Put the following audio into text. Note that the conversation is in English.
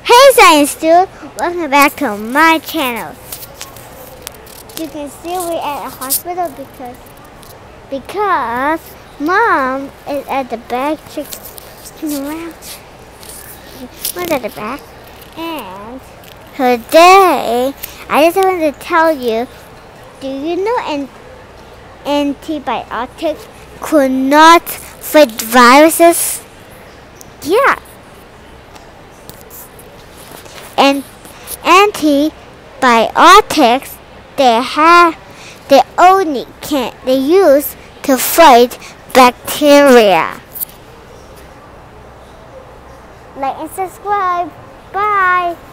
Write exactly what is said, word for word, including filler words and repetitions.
Hey science students, welcome back to my channel. You can see we're at a hospital because because mom is at the back checking around. Mom's at the back, and today I just wanted to tell you. Do you know an antibiotics could not fight viruses? Yeah. And antibiotics they have they only can they use to fight bacteria. Like and subscribe. Bye.